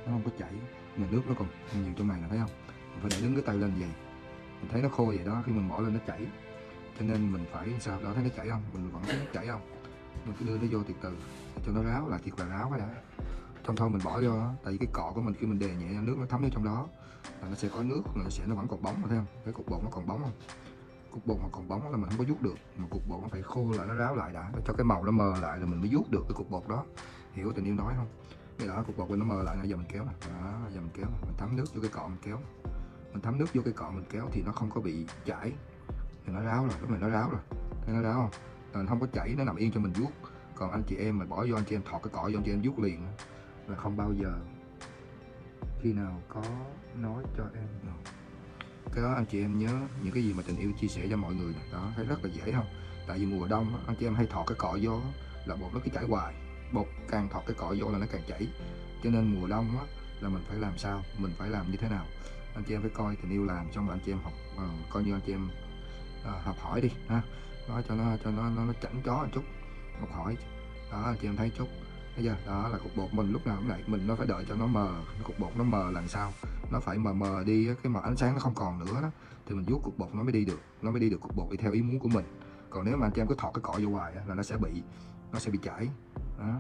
nó không có chảy, mà nước nó còn nhiều trong này nè, thấy không? Mình phải để đứng cái tay lên vậy, mình thấy nó khô vậy đó, khi mình bỏ lên nó chảy, cho nên mình phải sao đó, thấy nó chảy không? Mình vẫn thấy nó chảy không? Mình cứ đưa nó vô từ từ cho nó ráo lại, thiệt là ráo cái đã. Xong thôi mình bỏ vô đó, tại vì cái cọ của mình khi mình đè nhẹ nước nó thấm vô trong đó là nó sẽ có nước, là nó vẫn còn bóng, thấy không? Cái cục bột nó còn bóng không? Cục bột mà còn bóng là mình không có vuốt được, mà cục bột nó phải khô lại, nó ráo lại đã, cho cái màu nó mờ lại là mình mới vuốt được cái cục bột đó. Hiểu tình yêu nói không? Cái đó cục bột mình nó mờ lại, giờ mình kéo nè, đó, giờ mình kéo, mình thấm nước vô cái cọ mình kéo, mình thấm nước vô cái cọ mình kéo thì nó không có bị chảy, thì nó ráo rồi, lúc này nó ráo rồi, thấy nó ráo không? Rồi không có chảy, nó nằm yên cho mình vuốt. Còn anh chị em mà bỏ vô, anh chị em thọt cái cọ vô, anh chị em vuốt liền là không bao giờ khi nào có nói cho em nào. Cái đó anh chị em nhớ những cái gì mà tình yêu chia sẻ cho mọi người đó, thấy rất là dễ không? Tại vì mùa đông anh chị em hay thọt cái cọ vô là bột nó cứ chảy hoài, bột càng thọt cái cọ vô là nó càng chảy, cho nên mùa đông là mình phải làm sao, mình phải làm như thế nào, anh chị em phải coi tình yêu làm, xong rồi anh chị em học, coi như anh chị em học hỏi đi ha, nói cho nó chảnh chó một chút, học hỏi đó, anh chị em thấy chút. Bây giờ đó là cục bột mình lúc nào cũng vậy, mình nó phải đợi cho nó mờ, cục bột nó mờ làm sao, nó phải mờ đi, cái mà ánh sáng nó không còn nữa đó, thì mình vuốt cục bột nó mới đi được, cục bột đi theo ý muốn của mình. Còn nếu mà anh chị em cứ thọt cái cọ vô hoài là nó sẽ bị chảy đó.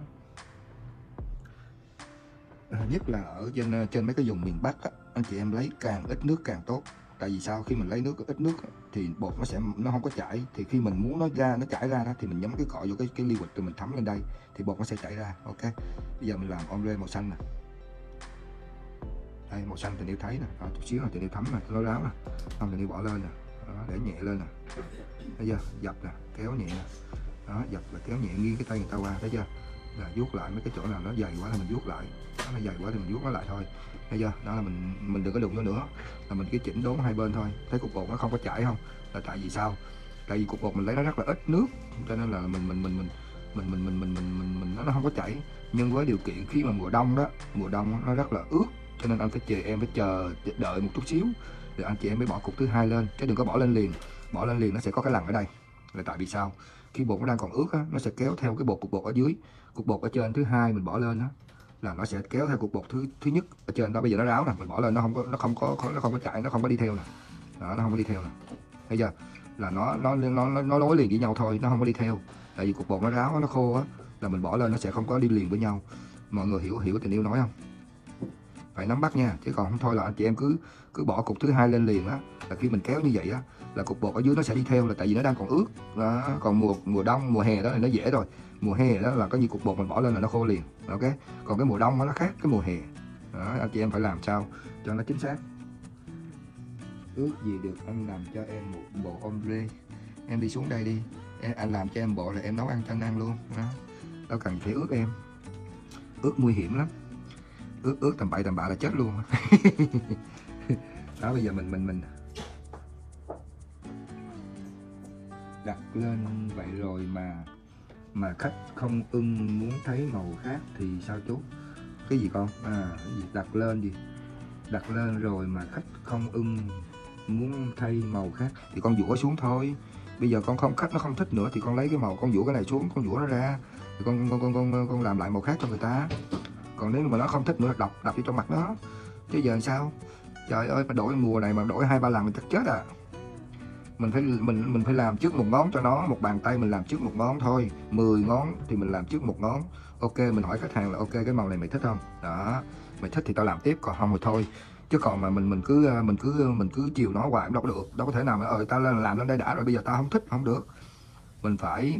Nhất là ở trên mấy cái vùng miền Bắc anh chị em lấy càng ít nước càng tốt. Tại vì sao? Khi mình lấy nước ít nước thì bột nó không có chảy, thì khi mình muốn nó chảy ra đó thì mình nhắm cái cọ vô cái liquid rồi mình thấm lên đây thì bột nó sẽ chảy ra. Ok, bây giờ mình làm ombre màu xanh nè, đây màu xanh tình yêu thấy nè, chút xíu là tình yêu thấm nè, nó ráo nè, xong tình yêu bỏ lên nè, đó, để nhẹ lên nè, thấy chưa? Dập nè, kéo nhẹ nè, đó, dập và kéo nhẹ nghiêng cái tay người ta qua, thấy chưa? Là vuốt lại mấy cái chỗ nào nó dày quá là mình vuốt lại, nó dày quá thì mình vuốt nó lại thôi, thấy chưa? Đó là mình đừng có đụng nó nữa, là mình cứ chỉnh đốn hai bên thôi. Thấy cục bột nó không có chảy không? Là tại vì sao? Tại vì cục bột mình lấy nó rất là ít nước, cho nên là nó không có chảy. Nhưng với điều kiện khi mà mùa đông nó rất là ướt, cho nên anh phải em phải đợi một chút xíu rồi anh chị em mới bỏ cục thứ hai lên, chứ đừng có bỏ lên liền. Bỏ lên liền nó sẽ có cái lằn ở đây, là tại vì sao? Khi bột nó đang còn ướt nó sẽ kéo theo cái cục bột ở dưới, cục bột ở trên thứ hai mình bỏ lên là nó sẽ kéo theo cục bột thứ nhất ở trên đó. Bây giờ nó ráo nè, mình bỏ lên nó không có chảy, nó không có đi theo nè, đó, nó không có đi theo nè, thấy chưa? Là nó nối liền với nhau thôi, nó không có đi theo. Tại vì cục bột nó ráo, nó khô là mình bỏ lên nó sẽ không có đi liền với nhau. Mọi người hiểu tình yêu nói không? Phải nắm bắt nha, chứ còn không thôi là anh chị em cứ bỏ cục thứ hai lên liền là khi mình kéo như vậy là cục bột ở dưới nó sẽ đi theo, là tại vì nó đang còn ướt đó. Còn mùa đông mùa hè đó thì nó dễ rồi, mùa hè đó là có như cục bột mình bỏ lên là nó khô liền. Ok, còn cái mùa đông nó khác cái mùa hè đó, anh chị em phải làm sao cho nó chính xác. Ước gì được anh làm cho em một bộ ombre, em đi xuống đây đi, anh làm cho em bộ rồi em nấu ăn cho anh ăn luôn đó. Đâu cần phải ước em, ước nguy hiểm lắm, ước tầm bậy tầm bạ là chết luôn. Đó, bây giờ mình đặt lên vậy rồi mà khách không ưng muốn thấy màu khác thì sao chú? Cái gì con? Cái gì? Đặt lên rồi mà khách không ưng muốn thay màu khác thì con dũa xuống thôi. Bây giờ khách nó không thích nữa thì con lấy cái màu, con dũa cái này xuống, con dũa nó ra thì con làm lại màu khác cho người ta. Còn nếu mà nó không thích nữa đập vô trong mặt nó, chứ giờ làm sao? Trời ơi, mà đổi mùa này mà đổi 2-3 lần mình chắc chết à. Mình phải làm trước một ngón cho nó, một bàn tay mình làm trước một ngón thôi, 10 ngón thì mình làm trước một ngón. Ok, mình hỏi khách hàng là ok cái màu này mày thích không? Đó, mày thích thì tao làm tiếp, còn không thì thôi. Chứ còn mà mình cứ chiều nó hoài cũng đâu có được, đâu có thể nào mà tao làm lên đây đã rồi bây giờ tao không thích, không được. Mình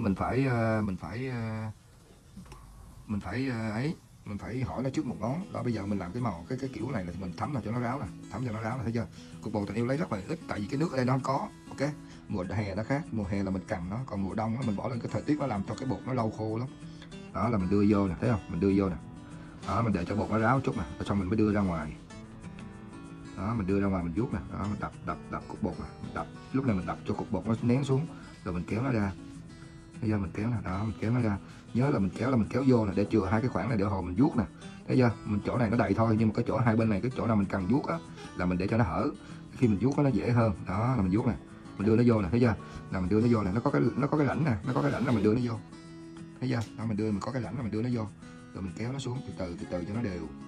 phải hỏi nó trước một ngón đó. Bây giờ mình làm cái màu cái kiểu này là mình thấm vào cho nó ráo nè, thấy chưa? Cục bột tình yêu lấy rất là ít, tại vì cái nước ở đây nó không có. Ok, mùa hè nó khác, mùa hè là mình cầm nó, còn mùa đông mình bỏ lên cái thời tiết nó làm cho cái bột nó lâu khô lắm. Đó là mình đưa vô nè, thấy không? Mình đưa vô nè, đó mình để cho bột nó ráo chút nè, xong mình mới đưa ra ngoài. Đó, mình đưa ra ngoài mình vuốt nè, đó mình đập cục bột nè, đập lúc này mình đập cho cục bột nó nén xuống rồi mình kéo nó ra. Bây giờ mình kéo nè, đó mình kéo nó ra, nhớ là mình kéo vô nè để chừa hai cái khoảng này để hồi mình vuốt nè. Thấy chưa? Mình chỗ này nó đầy thôi, nhưng mà cái chỗ hai bên này, cái chỗ nào mình cần vuốt là mình để cho nó hở, khi mình vuốt nó dễ hơn. Đó là mình vuốt nè, mình đưa nó vô nè, thấy chưa? Là mình đưa nó vô nè, nó có cái rãnh nè, là mình đưa nó vô, thấy chưa? Đó mình có cái rãnh là mình đưa nó vô, rồi mình kéo nó xuống từ từ cho nó đều.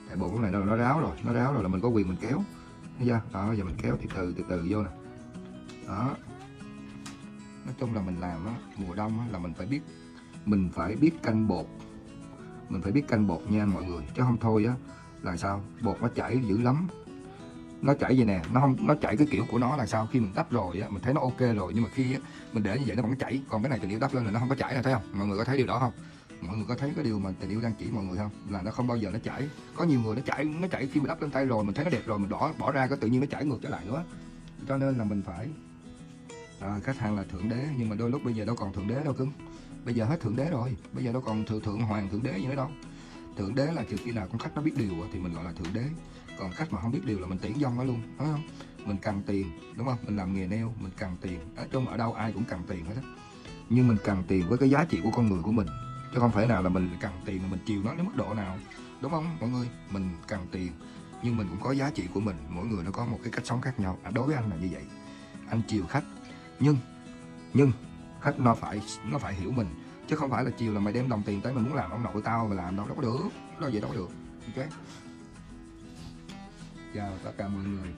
Tại bột lúc này nó ráo rồi, nó ráo rồi là mình có quyền mình kéo, thấy chưa? Đó, giờ mình kéo từ từ vô nè. Đó, nói chung là mình làm á, mùa đông á, là mình phải biết canh bột, mình phải biết canh bột nha mọi người, chứ không thôi á là sao bột nó chảy dữ lắm. Nó chảy vậy nè, nó chảy cái kiểu của nó là sao, khi mình đắp rồi á mình thấy nó ok rồi, nhưng mà khi á, mình để như vậy nó vẫn chảy. Còn cái này Tình Yêu đắp lên là nó không có chảy, là thấy không? Mọi người có thấy điều đó không? Mọi người có thấy cái điều mà Tình Yêu đang chỉ mọi người không? Là nó không bao giờ nó chảy. Có nhiều người nó chảy khi mình đắp lên tay rồi, mình thấy nó đẹp rồi, mình bỏ ra cái tự nhiên nó chảy ngược trở lại nữa. Cho nên là mình phải khách hàng là thượng đế, nhưng mà đôi lúc bây giờ đâu còn thượng đế đâu cưng. Bây giờ hết thượng đế rồi, bây giờ đâu còn thượng hoàng thượng đế gì nữa đâu. Thượng đế là trừ khi nào con khách nó biết điều thì mình gọi là thượng đế. Còn khách mà không biết điều là mình tiễn vong nó luôn, phải không? Mình cần tiền, đúng không? Mình làm nghề nail mình cần tiền. Nói chung ở đâu ai cũng cần tiền hết á. Nhưng mình cần tiền với cái giá trị của con người của mình, chứ không phải nào là mình cần tiền mà mình chiều nó đến mức độ nào, đúng không mọi người? Mình cần tiền nhưng mình cũng có giá trị của mình. Mỗi người nó có một cái cách sống khác nhau. Đối với anh là như vậy. Anh chiều khách, nhưng khách nó phải hiểu mình, chứ không phải là chiều là mày đem đồng tiền tới mình muốn làm ông nội tao mà làm đâu có được, đâu vậy đâu có được. Ok, chào tất cả mọi người.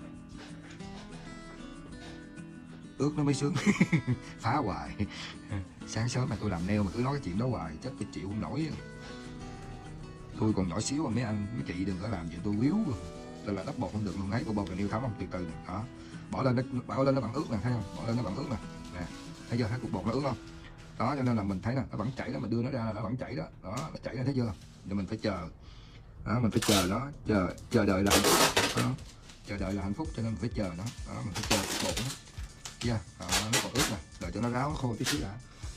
Ước nó mới sướng. Phá hoài. Sáng sớm mà tôi làm nail mà cứ nói cái chuyện đó hoài chắc tôi chịu không nổi. Tôi còn nhỏ xíu mà mấy anh mấy chị đừng có làm vậy tôi quýu rồi. Đây là đắp bột không được luôn, thấy bột Tình Yêu thấm không? Từ từ đó, bỏ lên nó vẫn ướt nè, thấy không? Bỏ lên nó vẫn ướt nè, thấy chưa? Thấy cục bột nó ướt không? Đó, cho nên là mình thấy nè, nó vẫn chảy đó, mình đưa nó ra là nó vẫn chảy đó, đó nó chảy ra, thấy chưa? Giờ mình phải chờ, đó mình phải chờ nó, chờ đợi là đó. Chờ đợi là hạnh phúc, cho nên mình phải chờ nó, đó mình phải chờ cục bột nó, chưa? Đó, nó còn ướt nè, đợi cho nó ráo khô tí xíu đã.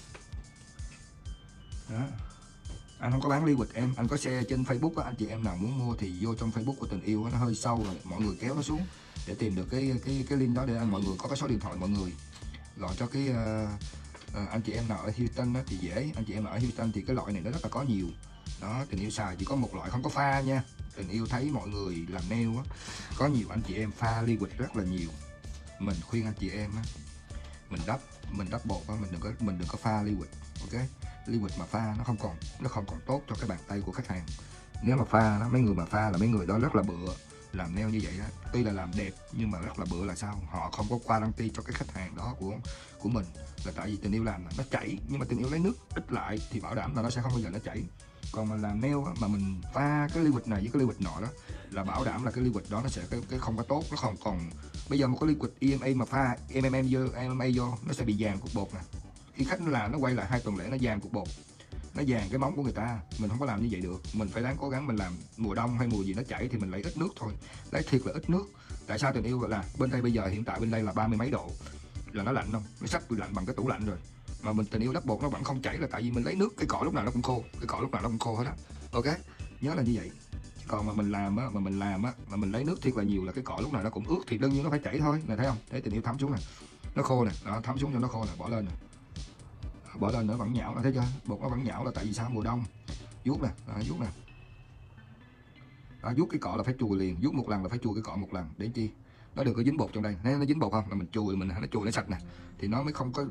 Đó. Anh không có bán liquid em, anh có share trên Facebook á, anh chị em nào muốn mua thì vô trong Facebook của Tình Yêu, nó hơi sâu rồi, mọi người kéo nó xuống để tìm được cái link đó, để mọi người có cái số điện thoại mọi người gọi cho cái anh chị em nào ở Houston đó thì dễ. Anh chị em nào ở Houston thì cái loại này nó rất là có nhiều. Đó, Tình Yêu xài chỉ có một loại không có pha nha. Tình Yêu thấy mọi người làm nail á, có nhiều anh chị em pha liquid rất là nhiều. Mình khuyên anh chị em á, mình đắp bột á, mình đừng có pha liquid, ok? Liquid mà pha nó không còn tốt cho cái bàn tay của khách hàng. Nếu mà pha đó, mấy người mà pha là mấy người đó rất là bựa. Làm nail như vậy đó, tuy là làm đẹp nhưng mà rất là bựa là sao? Họ không có guarantee cho cái khách hàng đó của mình, là tại vì Tình Yêu làm là nó chảy, nhưng mà Tình Yêu lấy nước ít lại thì bảo đảm là nó sẽ không bao giờ nó chảy. Còn mà làm nail á, mà mình pha cái liquid này với cái liquid nọ đó là bảo đảm là cái liquid đó nó sẽ cái không có tốt, nó không còn. Bây giờ một cái liquid EMA mà pha MMA vô nó sẽ bị vàng cục bột nè. Khi khách nó làm nó quay lại 2 tuần lễ nó vàng cục bột, nó vàng cái móng của người ta. Mình không có làm như vậy được, mình phải cố gắng mình làm mùa đông hay mùa gì nó chảy thì mình lấy ít nước thôi, lấy thiệt là ít nước. Tại sao Tình Yêu là bên đây bây giờ hiện tại bên đây là 30 mấy độ, là nó lạnh không? Nó sắp bị lạnh bằng cái tủ lạnh rồi mà mình Tình Yêu đắp bột nó vẫn không chảy, là tại vì mình lấy nước, cái cọ lúc nào nó cũng khô, hết á. Ok, nhớ là như vậy. Còn mà mình làm á, mà mình lấy nước thiệt là nhiều là cái cọ lúc nào nó cũng ướt thì đương nhiên nó phải chảy thôi. Này thấy không? Thấy Tình Yêu thấm xuống nè, nó khô nè, đó, thấm xuống cho nó khô nè, bỏ lên nè, bỏ lên nó vẫn nhão, thấy chưa? Bột nó vẫn nhão là tại vì sao? Mùa đông. Vuốt nè, vuốt nè, vuốt cái cọ là phải chùi liền, vuốt một lần là phải chùi cái cọ một lần để chi nó đừng có dính bột trong đây. Nếu nó dính bột không là mình chùi, nó chùi nó sạch nè thì nó mới không có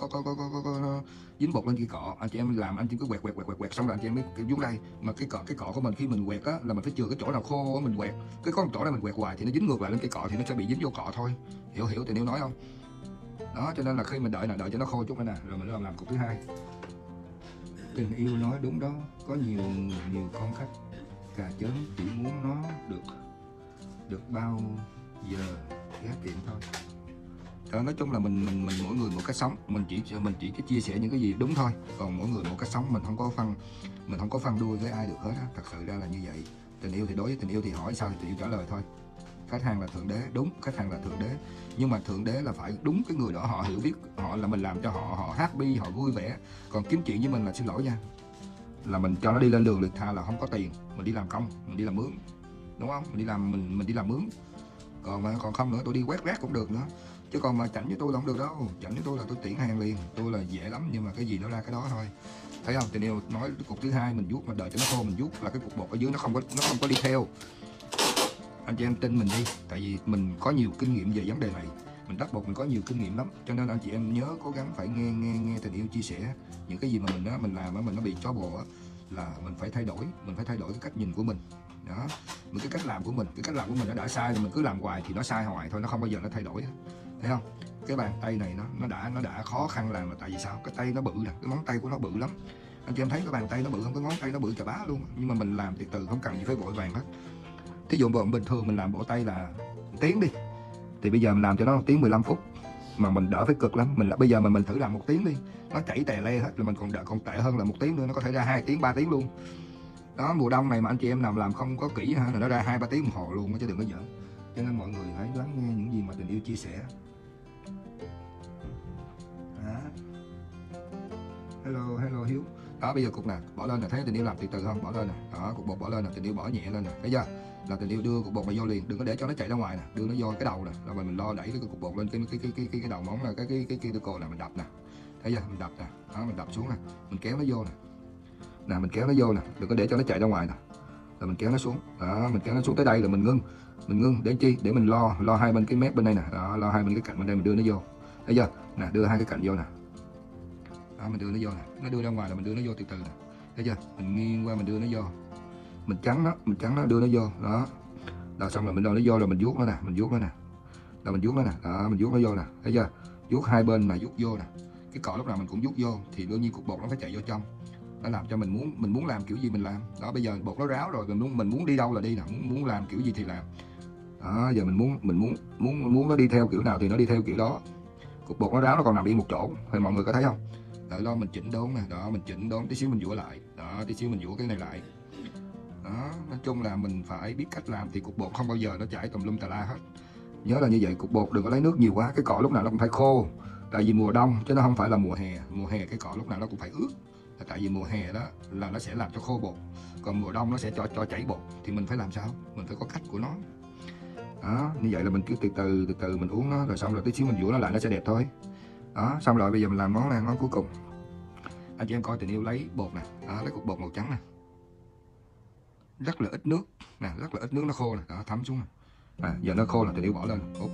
dính bột lên cái cọ. Anh chị em làm anh chỉ cứ quẹt xong rồi anh chị em mới vuốt đây. Mà cái cọ của mình khi mình quẹt á là mình phải chừa cái chỗ nào khô mình quẹt, cái có một chỗ này mình quẹt hoài thì nó dính ngược lại lên cái cọ thì nó sẽ bị dính vô cọ thôi. Hiểu Tình Yêu nói không? Đó, cho nên là khi mình đợi cho nó khô chút nữa nè rồi mình làm cục thứ hai. Tình Yêu nói đúng đó, có nhiều con khách cà chớn chỉ muốn nó được bao giờ giá tiền thôi. Đó, nói chung là mình mỗi người một cách sống, mình chỉ chia sẻ những cái gì đúng thôi, còn mỗi người một cách sống, mình không có phân đuôi với ai được hết á. Thật sự ra là như vậy. Tình Yêu thì đối với Tình Yêu thì hỏi sao thì Tình Yêu trả lời thôi. Khách hàng là thượng đế, đúng, khách hàng là thượng đế, nhưng mà thượng đế là phải đúng cái người đó họ hiểu biết, họ là mình làm cho họ happy, họ vui vẻ. Còn kiếm chuyện với mình là xin lỗi nha, là mình cho nó đi lên đường được, tha là không có tiền, mình đi làm công, mình đi làm mướn, đúng không? Mình đi làm mướn. Còn không nữa tôi đi quét rác cũng được nữa, chứ còn mà chảnh với tôi là không được đâu. Chảnh với tôi là tôi tuyển hàng liền, tôi là dễ lắm, nhưng mà cái gì nó ra cái đó thôi. Thấy không? Tình Yêu nói cục thứ hai mình vuốt mà đợi cho nó khô, mình vuốt là cái cục bột ở dưới nó không có đi theo. Anh chị em tin mình đi, tại vì mình có nhiều kinh nghiệm về vấn đề này, mình đắp bột mình có nhiều kinh nghiệm lắm, cho nên anh chị em nhớ cố gắng phải nghe Tình Yêu chia sẻ những cái gì mà mình làm mình nó bị chó bồ á, là mình phải thay đổi cái cách nhìn của mình. Đó, một cái cách làm của mình, nó đã sai rồi mình cứ làm hoài thì nó sai hoài thôi, nó không bao giờ nó thay đổi, thấy không? Cái bàn tay này nó đã khó khăn làm là tại vì sao? Cái tay nó bự nè, cái ngón tay của nó bự lắm. Anh chị em thấy cái bàn tay nó bự không? Cái ngón tay nó bự chà bá luôn. Nhưng mà mình làm từ từ, không cần gì phải vội vàng hết. Thí dụ bình thường mình làm bộ tay là 1 tiếng đi, thì bây giờ mình làm cho nó 1 tiếng 15 phút mà mình đỡ phải cực lắm. Bây giờ mình thử làm 1 tiếng đi, nó chảy tè le hết, là mình còn tệ hơn là 1 tiếng nữa, nó có thể ra 2 tiếng 3 tiếng luôn. Đó, mùa đông này mà anh chị em nào làm không có kỹ ha, là nó ra 2-3 tiếng đồng hồ luôn, chứ đừng có giỡn. Cho nên mọi người hãy lắng nghe những gì mà tình yêu chia sẻ. Đó. Hello Hiếu. Đó, bây giờ cục nè, bỏ lên là thấy tình yêu làm từ từ không? Bỏ lên nè. Đó, cục bột bỏ lên nè, tình yêu bỏ nhẹ lên nè. Thấy chưa? Là tình yêu đưa cục bột này vô liền, đừng có để cho nó chạy ra ngoài nè, đưa nó vô cái đầu nè. Rồi mình lo đẩy cái cục bột lên cái đầu móng là cái cô là mình đập nè. Thấy chưa? Mình đập nè. Đó, mình đập xuống nè, mình kéo nó vô nè. Nè, mình kéo nó vô nè, đừng có để cho nó chạy ra ngoài nè. Rồi mình kéo nó xuống. Đó, mình kéo nó xuống tới đây là mình ngưng để chi? Để mình lo hai bên cái mép bên đây nè. Đó, lo hai bên cái cạnh bên đây mình đưa nó vô. Thấy chưa? Nè, đưa hai cái cạnh vô nè. Đó, mình đưa nó vô nè, nó đưa ra ngoài là mình đưa nó vô từ từ nè. Thấy chưa? Mình nghiêng qua mình đưa nó vô. Mình chắn nó đưa nó vô. Đó. Rồi xong rồi mình đưa nó vô rồi mình vuốt nó nè, Rồi mình vuốt nó nè. Đó, mình vuốt nó vô nè. Thấy chưa? Vuốt hai bên mà vuốt vô nè. Cái cọ lúc nào mình cũng vuốt vô thì đương nhiên cục bột nó phải chạy vô trong. Nó làm cho mình muốn làm kiểu gì mình làm. Đó, bây giờ bột nó ráo rồi, mình muốn đi đâu là đi nè, muốn làm kiểu gì thì làm. Đó, giờ mình muốn nó đi theo kiểu nào thì nó đi theo kiểu đó. Cục bột nó ráo nó còn nằm yên một chỗ, thì mọi người có thấy không? Đợi lo mình chỉnh đốn nè, đó mình chỉnh đốn tí xíu mình vũa lại, đó tí xíu mình vũa cái này lại. Đó, nói chung là mình phải biết cách làm thì cục bột không bao giờ nó chảy tùm lum tà la hết. Nhớ là như vậy, cục bột đừng có lấy nước nhiều quá, cái cọ lúc nào nó cũng phải khô. Tại vì mùa đông chứ nó không phải là mùa hè cái cọ lúc nào nó cũng phải ướt. Là tại vì mùa hè đó là nó sẽ làm cho khô bột, còn mùa đông nó sẽ cho chảy bột, thì mình phải làm sao? Mình phải có cách của nó. Đó, như vậy là mình cứ từ từ mình uống nó, rồi xong rồi tí xíu mình vũa nó lại nó sẽ đẹp thôi. Đó, xong rồi bây giờ mình làm món cuối cùng. Anh chị em coi tình yêu lấy bột nè, đó, lấy cục bột màu trắng nè, rất là ít nước nè, rất là ít nước, nó khô nè, đó, thấm xuống nè. Giờ nó khô là tình yêu bỏ lên. Úp.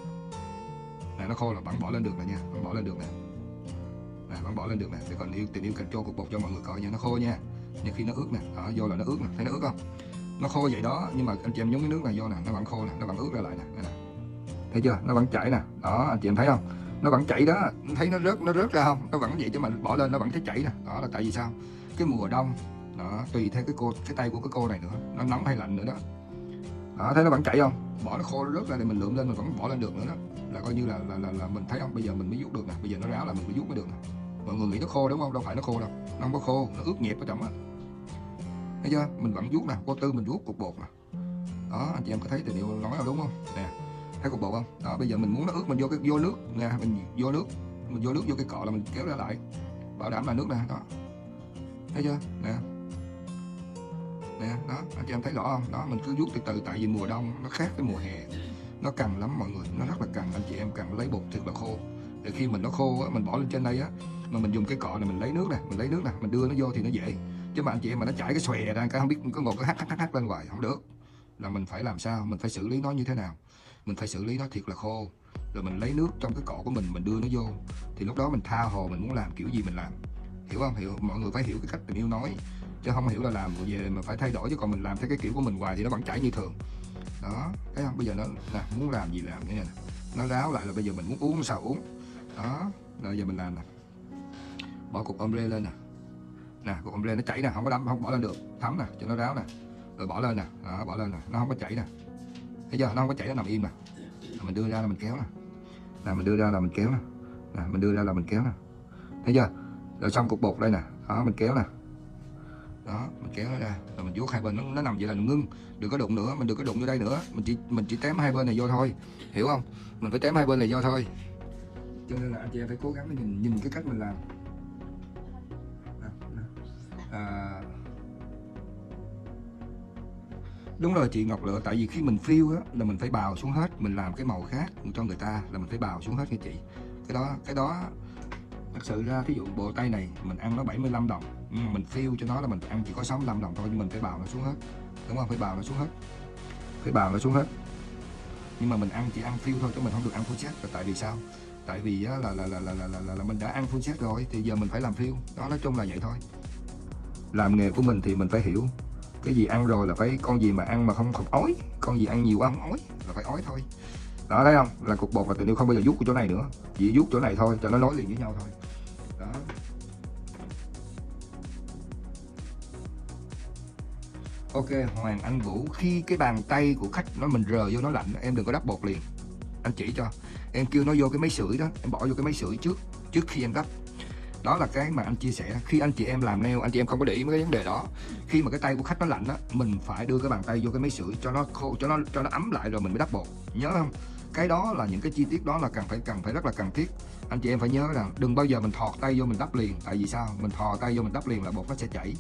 Nè, nó khô là vẫn bỏ lên được nè nha, vẫn bỏ lên được nè. Nè, vẫn bỏ lên được nè. Thì còn tình yêu cần cho cục bột cho mọi người coi nha, nó khô nha. Nhưng khi nó ướt nè, đó, vô là nó ướt nè, thấy nó ướt không? Nó khô vậy đó, nhưng mà anh chị em nhúng cái nước này vô nè, nó vẫn khô nè, nó vẫn ướt ra lại nè. Thấy chưa? Nó vẫn chảy nè. Đó, anh chị em thấy không? Nó vẫn chảy đó, thấy nó rớt ra không? Nó vẫn vậy chứ mà bỏ lên nó vẫn thấy chảy nè. Đó là tại vì sao? Cái mùa đông đó, tùy theo cái tay của cái cô này nữa, nó nóng hay lạnh nữa đó. Đó, thấy nó vẫn chảy không? Bỏ nó khô nó rớt ra thì mình lượm lên mình vẫn bỏ lên được nữa đó. Là coi như là mình thấy không? Bây giờ mình mới vuốt được nè, bây giờ nó ráo là mình mới vuốt mới được nè. Mọi người nghĩ nó khô đúng không? Đâu phải nó khô đâu. Nó không có khô, nó ướt nhẹp ở trong á. Thấy chưa? Mình vẫn vuốt nè, vô tư mình vuốt cục bột nè. Đó, anh chị em có thấy tình yêu nói không, đúng không? Nè, thấy cục bột không? Đó, bây giờ mình muốn nó ướt mình vô nước nè, mình vô nước vô cái cọ là mình kéo ra lại, bảo đảm là nước nè. Đó, thấy chưa? Nè, đó, anh chị em thấy rõ không? Đó, mình cứ vuốt từ từ, tại vì mùa đông nó khác với mùa hè, nó cằn lắm mọi người, nó rất là cằn. Anh chị em cần lấy bột thật là khô, để khi mình nó khô á, mình bỏ lên trên đây á, mà mình dùng cái cọ này mình lấy nước nè, mình đưa nó vô thì nó dễ. Chứ mà anh chị em mà nó chảy cái xòe ra, cái không biết có ngồi cái hắt lên hoài không được. Là mình phải làm sao? Mình phải xử lý nó như thế nào? Mình phải xử lý nó thiệt là khô, rồi mình lấy nước trong cái cọ của mình đưa nó vô, thì lúc đó mình tha hồ mình muốn làm kiểu gì mình làm. Hiểu không? Hiểu, mọi người phải hiểu cái cách tình yêu nói, chứ không hiểu là làm về mà phải thay đổi. Chứ còn mình làm theo cái kiểu của mình hoài thì nó vẫn chảy như thường. Đó, thấy không? Bây giờ nó nè, muốn làm gì làm như này nè. Nó ráo lại là bây giờ mình muốn uống sao uống. Đó, rồi giờ mình làm nè. Bỏ cục ombre lên nè. Nè, cục ombre nó chảy nè, không có đâm, không bỏ lên được, thấm nè, cho nó ráo nè. Rồi bỏ lên nè, đó, bỏ lên nè, nó không có chảy nè. Thấy chưa? Nó không có chảy, nó nằm im nè. Mình đưa ra là mình kéo nè. Nè, mình đưa ra là mình kéo nè. Nè, mình đưa ra là mình kéo nè. Thấy chưa? Rồi xong cục bột đây nè. Đó, mình kéo nè. Đó, mình kéo nó ra, rồi mình vuốt hai bên nó nằm vậy là ngưng, đừng có đụng nữa, mình đừng có đụng vô đây nữa, mình chỉ tém hai bên này vô thôi, hiểu không? Mình phải tém hai bên này vô thôi. Cho nên là anh chị em phải cố gắng nhìn cái cách mình làm. Đúng rồi chị Ngọc Lựa, tại vì khi mình phiêu á là mình phải bào xuống hết, mình làm cái màu khác cho người ta là mình phải bào xuống hết nha chị. Cái đó thật sự ra, ví dụ bộ tay này mình ăn nó 75 đồng, nhưng mà mình phiêu cho nó là mình ăn chỉ có 65 đồng thôi, nhưng mình phải bào nó xuống hết, đúng không? Phải bào nó xuống hết, nhưng mà mình ăn chỉ ăn phiêu thôi chứ mình không được ăn full set. Là tại vì sao? Tại vì á, là mình đã ăn full set rồi thì giờ mình phải làm phiêu đó. Nói chung là vậy thôi. Làm nghề của mình thì mình phải hiểu, Cái gì ăn rồi là phải, con gì mà ăn mà không ói, con gì ăn nhiều quá không ói là phải ói thôi. Đó, thấy không, là cục bột là Tình Yêu không bao giờ vuốt của chỗ này nữa, chỉ vuốt chỗ này thôi cho nó nối liền với nhau thôi. Đó. Ok, Hoàng Anh Vũ, khi cái bàn tay của khách nó mình rờ vô nó lạnh, em đừng có đắp bột liền. Anh chỉ cho, em kêu nó vô cái máy sưởi đó, em bỏ vô cái máy sưởi trước khi em đắp. Đó là cái mà anh chia sẻ, khi anh chị em làm nail, anh chị em không có để ý mấy cái vấn đề đó. Khi mà cái tay của khách nó lạnh á, mình phải đưa cái bàn tay vô cái máy sưởi cho nó khô, cho nó ấm lại rồi mình mới đắp bột, nhớ không? Cái đó là những cái chi tiết đó là cần phải rất là cần thiết. Anh chị em phải nhớ rằng đừng bao giờ mình thò tay vô mình đắp liền, tại vì sao? Mình thò tay vô mình đắp liền là bột nó sẽ chảy.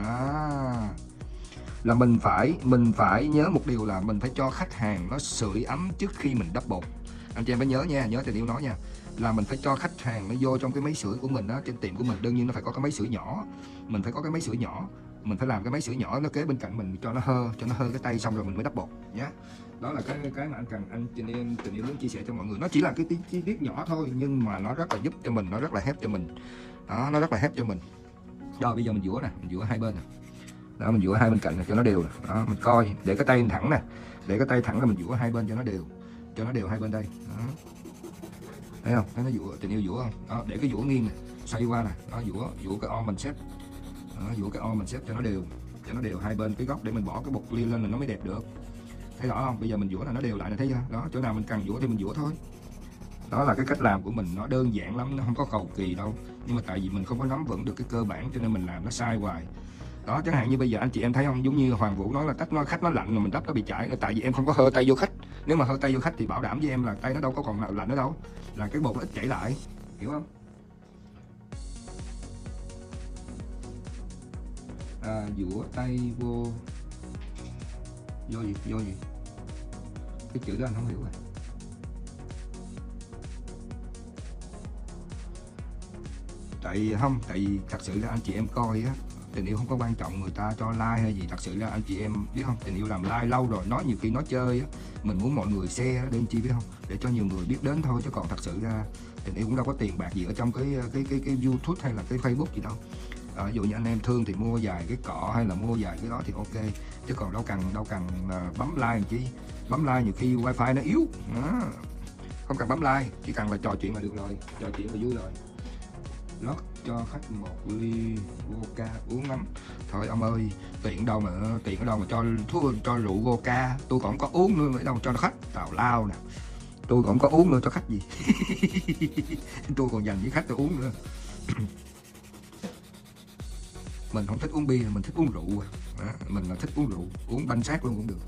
Là mình phải nhớ một điều là mình phải cho khách hàng nó sưởi ấm trước khi mình đắp bột. Anh chị em phải nhớ nha, nhớ Tình Yêu nói nha, là mình phải cho khách hàng nó vô trong cái máy sưởi của mình đó, trên tiệm của mình đương nhiên nó phải có cái máy sưởi nhỏ, mình phải có cái máy sưởi nhỏ, mình phải làm cái máy sưởi nhỏ nó kế bên cạnh mình cho nó hơ cái tay xong rồi mình mới đắp bột nhé. Đó là cái mà anh Tình Yêu muốn chia sẻ cho mọi người. Nó chỉ là cái chi tiết nhỏ thôi nhưng mà nó rất là giúp cho mình, nó rất là help cho mình đó, nó rất là help cho mình. Rồi bây giờ mình dũa nè, mình dũa hai bên nè. Đó, mình dũa hai bên cạnh này cho nó đều. Đó, mình coi để cái tay thẳng nè, để cái tay thẳng là mình dũa hai bên cho nó đều hai bên đây. Đó. Thấy không? Thấy nó dũa, Tình Yêu dũa không? Đó, để cái dũa nghiêng này, xoay qua nè, đó, dũa cái o mình xếp. Đó, dũa cái o mình xếp cho nó đều hai bên cái góc để mình bỏ cái bột lia lên là nó mới đẹp được. Thấy rõ không? Bây giờ mình dũa là nó đều lại này, thấy chưa? Đó, chỗ nào mình cần dũa thì mình dũa thôi. Đó là cái cách làm của mình, nó đơn giản lắm, nó không có cầu kỳ đâu. Nhưng mà tại vì mình không có nắm vững được cái cơ bản cho nên mình làm nó sai hoài. Đó, chẳng hạn như bây giờ anh chị em thấy không, giống như Hoàng Vũ nói là khách nó lạnh mà mình đắp nó bị chảy là tại vì em không có hơ tay vô khách. Nếu mà hơ tay vô khách thì bảo đảm với em là tay nó đâu có còn lạnh nữa đâu, là cái bột nó ít chảy lại, hiểu không? Dũa tay vô gì cái chữ đó anh không hiểu rồi. Tại vì thật sự là anh chị em coi á, Tình Yêu không có quan trọng người ta cho like hay gì, thật sự là anh chị em biết không, Tình Yêu làm like lâu rồi, nói nhiều khi nói chơi á, mình muốn mọi người share đến chi biết không, để cho nhiều người biết đến thôi, chứ còn thật sự ra Tình Yêu cũng đâu có tiền bạc gì ở trong cái YouTube hay là cái Facebook gì đâu. Ví dụ như anh em thương thì mua vài cái cọ hay là mua vài cái đó thì ok, chứ còn đâu cần bấm like làm chi, bấm like nhiều khi wifi nó yếu đó. Không cần bấm like, chỉ cần là trò chuyện là được rồi, trò chuyện là vui rồi. Lót cho khách một ly vodka uống lắm. Thôi ông ơi, tiện ở đâu mà cho rượu vodka, tôi còn có uống nữa, ở đâu cho khách tào lao nè, tôi còn có uống nữa cho khách gì. Tôi còn dành với khách tôi uống nữa. Mình không thích uống bia, mình thích uống rượu. Mình là thích uống rượu, uống banh xác luôn cũng được.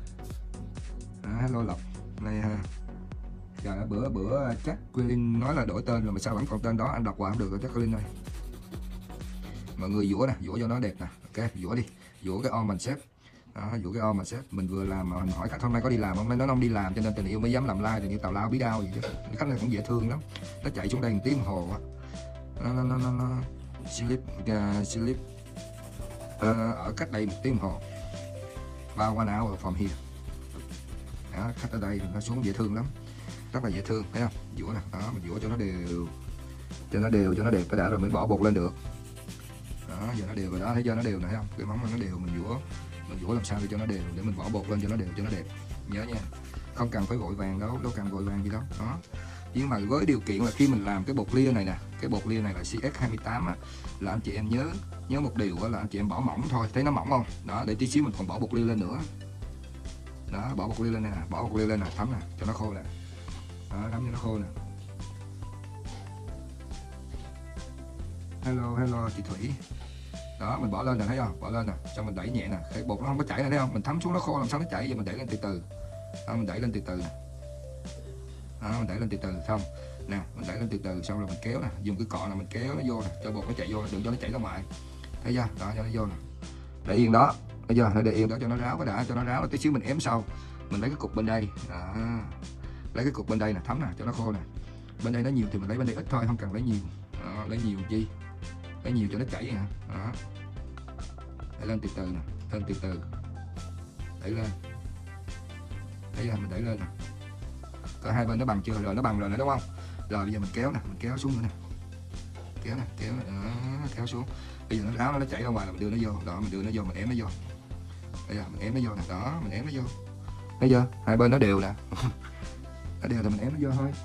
Hello Lộc này ha. Trời ơi, bữa chắc Queen nói là đổi tên rồi mà sao vẫn còn tên đó, anh đọc qua không được rồi chắc Queen ơi. Mọi người dũa nè, dũa cho nó đẹp nè, ok, dũa đi, dũa cái on mình xếp. Đó, dũa cái on mình xếp, mình vừa làm mà mình hỏi khách hôm nay có đi làm không, nó không đi làm cho nên Tình Yêu mới dám làm like, Tình Yêu tào lao bí đao gì chứ. Cái khách này cũng dễ thương lắm, nó chạy xuống đây 1 tiếng đồng hồ á, nó slip ở cách đây 1 tiếng đồng hồ, bao qua não from here. Đó, khách ở đây nó xuống dễ thương lắm, rất là dễ thương, thấy không? Dũa nè, đó, mình dũa cho nó đều, cho nó đẹp cái đã rồi mới bỏ bột lên được. Đó, giờ nó đều rồi đó, thấy chưa, nó đều này, thấy không? Cái móng nó đều, mình dũa làm sao để cho nó đều, để mình bỏ bột lên cho nó đều, cho nó đẹp, nhớ nha. Không cần phải vội vàng đâu cần vội vàng gì đâu. Đó, nhưng mà với điều kiện là khi mình làm cái bột lia này nè, cái bột lia này là CX28 á, là anh chị em nhớ một điều là anh chị em bỏ mỏng thôi, thấy nó mỏng không? Đó, để tí xíu mình còn bỏ bột lia lên nữa. Đó, bỏ bột lia lên nè, bỏ bột lia lên nè, thấm nè, cho nó khô nè. Đó, thấm cho nó khô nè. Hello chị Thủy. Đó, mình bỏ lên nè, thấy không? Bỏ lên nè, xong mình đẩy nhẹ nè, cái bột nó không có chảy nè, thấy không? Mình thấm xuống nó khô làm sao nó chảy, giờ mình đẩy lên từ từ. Đó, mình đẩy lên từ từ nè. Đó, mình đẩy lên từ từ xong. Nè, mình đẩy lên từ từ xong rồi mình kéo nè, dùng cái cọ là mình kéo nó vô nè, cho bột nó chạy vô, đừng cho nó chảy ra ngoài. Thấy chưa? Đó, cho nó vô nè. Để yên đó. Thấy chưa? Để yên đó cho nó ráo cái đã, cho nó ráo, tí xíu mình ém sau. Mình lấy cái cục bên đây. Đó. Lấy cái cục bên đây nè, thấm nè, cho nó khô nè. Bên đây nó nhiều thì mình lấy bên đây ít thôi, không cần lấy nhiều. Đó, lấy nhiều chi? Lấy nhiều cho nó chảy hả? Đó. Đẩy lên từ từ nè, lên từ từ. Đẩy lên. Thấy chưa? Mình đẩy lên nè. Cả hai bên nó bằng chưa? Rồi nó bằng rồi nè, đúng không? Rồi bây giờ mình kéo nè, mình kéo xuống nữa nè. Kéo nè, kéo xuống. Bây giờ nó ráo nó chảy ra ngoài là mình đưa nó vô, đó mình đưa nó vô, mình ém nó vô. bây giờ mình ém nó vô nè, đó mình ém nó vô, thấy chưa, hai bên nó đều nè nó đều thì mình ém nó vô thôi.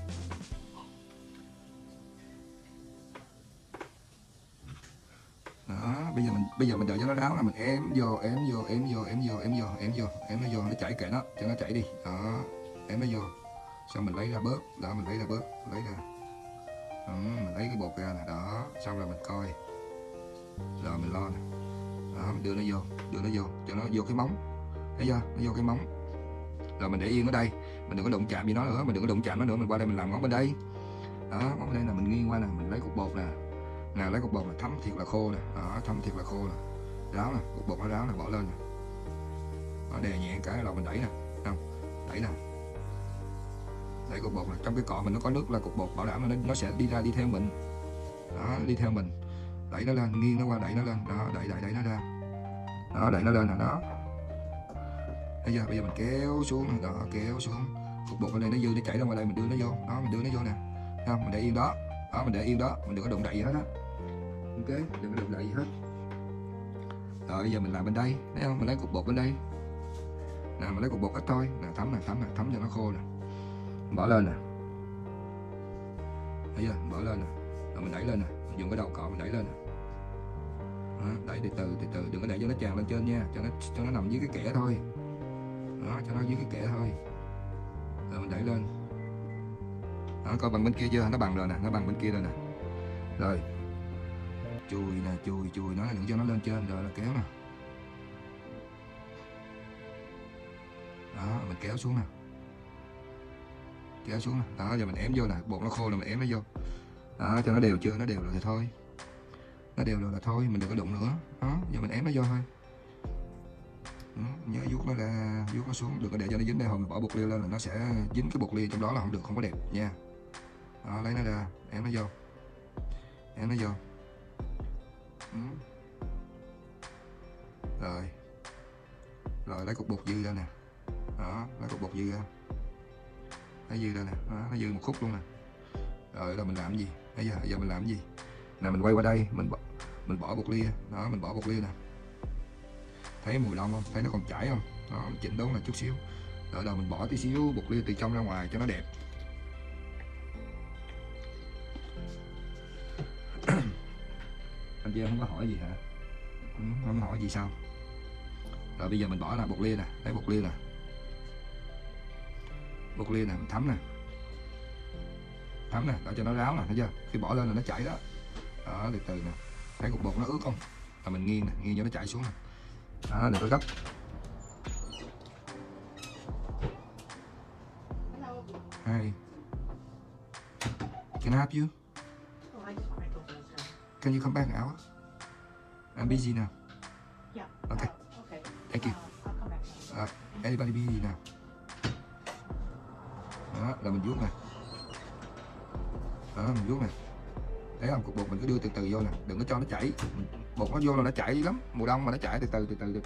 Đó, bây giờ mình đợi cho nó ráo là mình ém vô ém vô ém vô ém vô ém vô ém vô ém nó vô, nó chảy kệ nó cho nó chảy đi, đó ém nó vô, xong mình lấy ra bớt, đó mình lấy ra bớt, lấy ra mình lấy cái bột ra nè, đó xong rồi mình coi rồi mình lo nè, đó mình đưa nó vô cho nó vô cái móng, thấy chưa, nó vô cái móng rồi mình để yên ở đây, mình đừng có đụng chạm gì nó nữa, mình đừng có đụng chạm nó nữa, mình qua đây mình làm móng bên đây, đó móng bên đây là mình nghiêng qua nè, mình lấy cục bột nè, lấy cục bột là thấm thiệt là khô nè, đó thấm thiệt là khô nè, ráo nè, cục bột nó ráo nè, bỏ lên nè, nó đè nhẹ cái rồi mình đẩy nè, không đẩy nè, đẩy cục bột nè, trong cái cọ mình nó có nước là cục bột bảo đảm là nó sẽ đi ra đi theo mình, đó đi theo mình, đẩy nó lên, nghiêng nó qua đẩy nó lên, đó đẩy nó ra, đó đẩy nó lên nè, đó bây giờ mình kéo xuống, đó kéo xuống, cục bột ở đây nó dư nó chảy ra ngoài đây mình đưa nó vô, đó mình đưa nó vô nè, không mình để yên đó, đó mình để yên đó, mình đừng có đụng đậy gì hết á, ok đừng có đụng đậy gì hết. Rồi bây giờ mình làm bên đây, thấy không, mình lấy cục bột bên đây nè, mình lấy cục bột ít thôi nè, thấm cho nó khô nè, bỏ lên nè, thấy chưa, bỏ lên nè, rồi mình đẩy lên nè, mình dùng cái đầu cọ mình đẩy lên nè, đó, đẩy từ từ đừng có để cho nó tràn lên trên nha, cho nó nằm dưới cái kẽ thôi, đó cho nó dưới cái kẽ thôi, rồi mình đẩy lên, đó coi bằng bên kia chưa, nó bằng rồi nè, nó bằng bên kia rồi nè, rồi chùi nè, chùi nó đừng cho nó lên trên, rồi là kéo nè, đó mình kéo xuống nè, đó giờ mình ém vô nè, bột nó khô là mình ém nó vô, đó cho nó đều chưa, nó đều rồi thì thôi, nó đều rồi là thôi, mình đừng có đụng nữa, đó giờ mình ém nó vô thôi, nhớ vuốt nó ra, vuốt nó xuống, đừng có để cho nó dính đây, hồi mình bỏ bột lia lên là nó sẽ dính cái bột lia trong đó là không được, không có đẹp nha, đó lấy nó ra, ém nó vô, rồi lấy cục bột dư ra nè, đó lấy cục bột dư ra, lấy dư ra nè, đó, nó dư một khúc luôn nè, rồi mình làm cái gì, bây giờ mình làm cái gì nè, mình quay qua đây, mình bỏ bột lia, đó mình bỏ bột lia nè, thấy mùi đông không, thấy nó còn chảy không, đó mình chỉnh đốn là chút xíu, rồi đầu mình bỏ tí xíu bột lia từ trong ra ngoài cho nó đẹp. Anh chị em không có hỏi gì hả, không hỏi gì sao, rồi bây giờ mình bỏ là bột lia nè, lấy bột lia nè, mình thấm nè, đó cho nó ráo nè, thấy chưa, khi bỏ lên là nó chảy đó, đó từ từ nè, thấy cục bột nó ướt không, là mình nghiêng nè, nghiêng cho nó chảy xuống nè, đó đừng có gấp. Hey, can I help you? Can you come back an hour? I'm busy now. Yeah. Okay. Okay. Thank you. I'll come back. Anybody busy now? Đó là mình vuốt nè, đó mình vuốt nè, thấy không, cục bột mình cứ đưa từ từ vô nè, đừng có cho nó chảy, bột nó vô là nó chảy lắm, mùa đông mà nó chảy từ từ.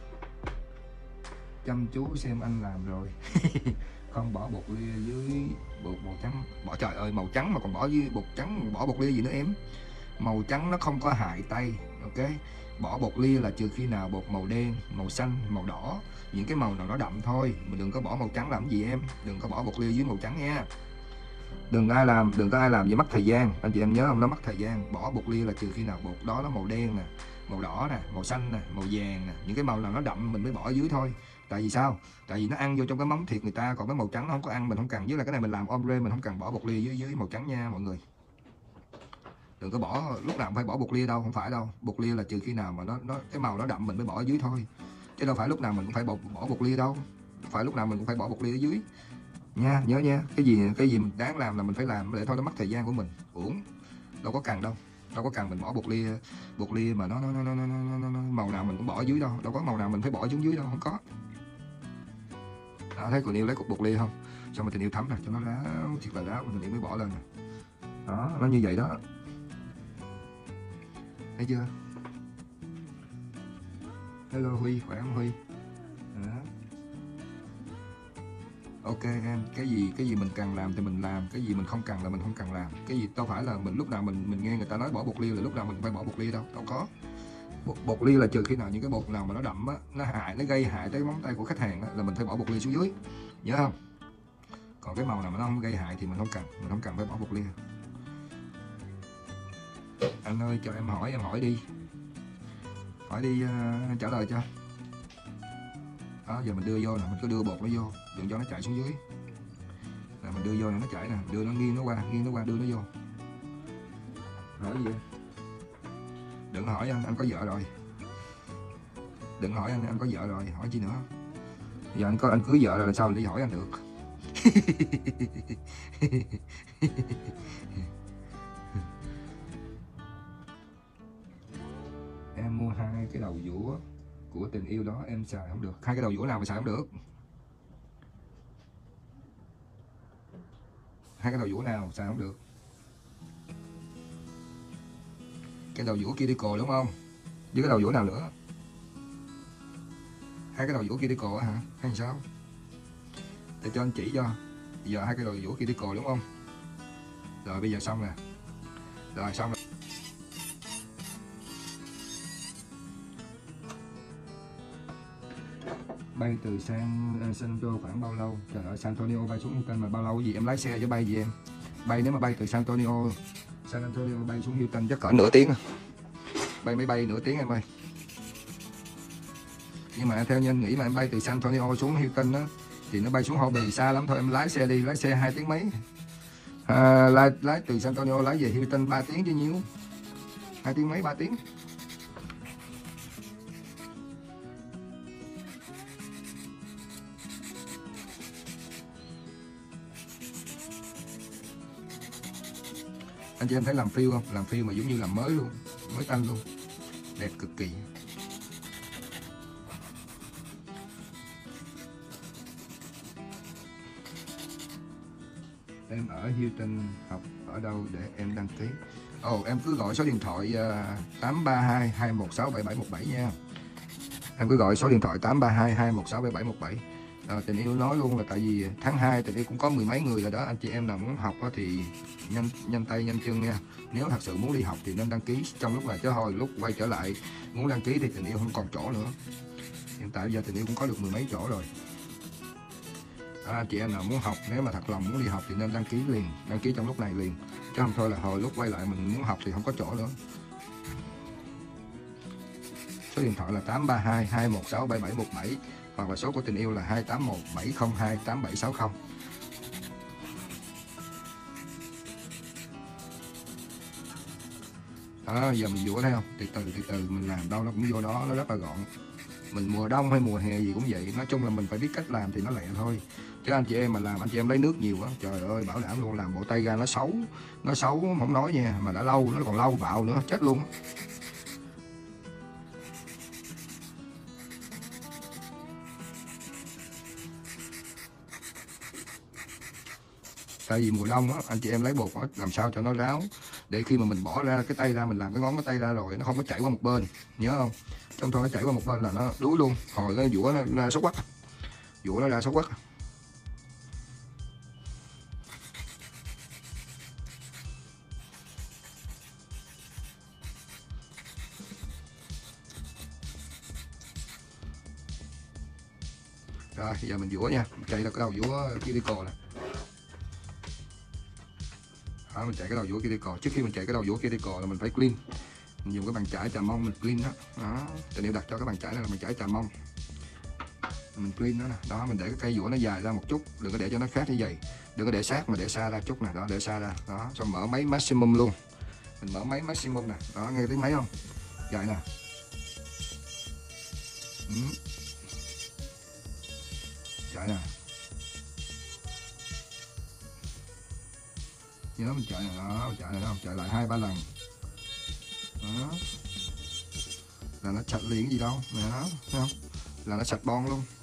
Chăm chú xem anh làm rồi. Không bỏ bột lia dưới bột màu trắng, bỏ trời ơi màu trắng mà còn bỏ dưới bột trắng, bỏ bột lia gì nữa em, màu trắng nó không có hại tay, ok, bỏ bột lia là trừ khi nào bột màu đen, màu xanh, màu đỏ, những cái màu nào nó đậm thôi, mình đừng có bỏ màu trắng làm gì em, đừng có bỏ bột lia dưới màu trắng nha, đừng có ai làm gì mất thời gian, anh chị em nhớ không, nó mất thời gian, bỏ bột lia là trừ khi nào bột đó nó màu đen nè, màu đỏ nè, màu xanh nè, màu vàng nè, những cái màu nào nó đậm mình mới bỏ dưới thôi, tại vì sao, tại vì nó ăn vô trong cái móng thịt người ta, còn cái màu trắng nó không có ăn, mình không cần, với là cái này mình làm ombre mình không cần bỏ bột lia dưới màu trắng nha mọi người, đừng có bỏ lúc nào cũng phải bỏ bột lia đâu, không phải đâu, bột lia là trừ khi nào mà nó cái màu nó đậm mình mới bỏ ở dưới thôi, chứ đâu phải lúc nào mình cũng phải bỏ bột lia đâu, phải lúc nào mình cũng phải bỏ bột lia ở dưới nha, nhớ nha, cái gì mình đáng làm là mình phải làm, để thôi nó mất thời gian của mình uổng, đâu có cần mình bỏ bột lia mà nó màu nào mình cũng bỏ ở dưới đâu có màu nào mình phải bỏ xuống dưới đâu, không có. Đó, thấy Tình Yêu lấy cục bột lia không, xong rồi Tình Yêu thấm nè, cho nó ráo thiệt là ráo, Tình Yêu mới bỏ lên nè, đó nó như vậy đó, thấy chưa. Hello Huy, khỏe không Huy? Đó. Ok em, cái gì mình cần làm thì mình làm, cái gì mình không cần là mình không cần làm, cái gì đâu phải là mình lúc nào mình nghe người ta nói bỏ bột lia là lúc nào mình phải bỏ bột lia đâu có. Bột ly là trừ khi nào những cái bột nào mà nó đậm á, nó gây hại tới móng tay của khách hàng á, là mình phải bỏ bột ly xuống dưới, nhớ không? Còn cái màu nào mà nó không gây hại thì mình không cần phải bỏ bột ly. Anh ơi cho em hỏi đi, trả lời cho. Đó, giờ mình đưa vô nè, mình cứ đưa bột nó vô, đừng cho nó chảy xuống dưới. Là mình đưa vô là nó chảy nè, đưa nó nghiêng nó qua, đưa nó vô. Hỏi gì vậy? Đừng hỏi anh có vợ rồi. Đừng hỏi anh có vợ rồi, hỏi chi nữa. Giờ anh cưới vợ rồi là sao đi hỏi anh được. Em mua 2 cái đầu dũa của tình yêu đó em xài không được. 2 cái đầu dũa nào mà xài không được? 2 cái đầu dũa nào xài không được? Cái đầu dũa kia đi cồ đúng không? Với cái đầu dũa nào nữa? 2 cái đầu dũa kia đi cồ hả? Hay sao? Để cho anh chỉ cho. Giờ 2 cái đầu dũa kia đi cồ đúng không? Rồi bây giờ xong nè. Rồi xong rồi. Bay từ San Antonio khoảng bao lâu? Trời ơi, San Antonio bay xuống Houston mà bao lâu gì em lái xe chứ bay gì em? Nếu mà bay từ San Antonio bay xuống Houston chắc cỡ nửa tiếng. Bay máy bay nửa tiếng em ơi. Nhưng mà theo như anh nghĩ mà em bay từ San Antonio xuống Houston á thì nó bay xuống Ho Bì xa lắm thôi, em lái xe đi, lái xe 2 tiếng mấy. Lái từ San Antonio lái về Houston 3 tiếng chứ nhiêu. 2 tiếng mấy 3 tiếng. Anh chị em thấy làm phiêu không? Làm phiêu mà giống như làm mới luôn, mới tanh luôn, đẹp cực kỳ. Em ở Houston học ở đâu để em đăng ký? Em cứ gọi số điện thoại 832 216 7717 nha. Em cứ gọi số điện thoại 832 216 7717. Tình yêu nói luôn là tại vì tháng 2 tình yêu cũng có 10 mấy người rồi đó. Anh chị em nào muốn học thì nhanh tay nhanh chân nha. Nếu thật sự muốn đi học thì nên đăng ký trong lúc này, chứ hồi lúc quay trở lại muốn đăng ký thì tình yêu không còn chỗ nữa. Hiện tại bây giờ tình yêu cũng có được 10 mấy chỗ rồi. Anh chị em nào muốn học, nếu mà thật lòng muốn đi học thì nên đăng ký liền, đăng ký trong lúc này liền, chứ không thôi là hồi lúc quay lại mình muốn học thì không có chỗ nữa. Số điện thoại là 832 216 7717 hoặc là số của tình yêu là 281 702 8760. Đó, giờ mình dũa thấy không? Từ từ mình làm đâu nó cũng vô đó, nó rất là gọn. Mình mùa đông hay mùa hè gì cũng vậy, nói chung là mình phải biết cách làm thì nó lẹ thôi. Chứ anh chị em mà làm, anh chị em lấy nước nhiều quá, trời ơi bảo đảm luôn làm bộ tay ra nó xấu không nói nha, mà đã lâu nó còn lâu bạo nữa, chết luôn. Tại vì mùa đông á, anh chị em lấy bột đó, làm sao cho nó ráo, để khi mà mình bỏ ra cái tay ra, mình làm cái ngón cái tay ra rồi nó không có chảy qua một bên, nhớ không? Trong thôi nó chảy qua một bên là nó đuối luôn, hồi cái dũa nó ra xấu quắc, dũa nó ra xấu quắc. Rồi giờ mình dũa nha, mình chạy là cái đầu dũa kia đi cò nè. Đó, mình chạy cái đầu dũa kia đi cò. Trước khi mình chạy cái đầu dũa kia đi cò là mình phải clean. Mình dùng cái bàn chải chà mông mình clean đó. Đó, tình yêu đặt cho cái bàn chải này là bàn chải chà mông. Mình clean nó nè. Đó, mình để cái cây dũa nó dài ra một chút, đừng có để cho nó khác như vậy. Đừng có để sát mà để xa ra chút nè, đó, để xa ra. Đó, xong mở máy maximum luôn. Mình mở máy maximum nè. Đó, nghe tiếng máy không? Vậy nè. Chạy nè. Nhớ mình chạy nè, đó, chạy này không? Chạy lại 2-3 lần. Đó. Là nó sạch liền cái gì đâu, nè đó, thấy không? Là nó sạch bon luôn.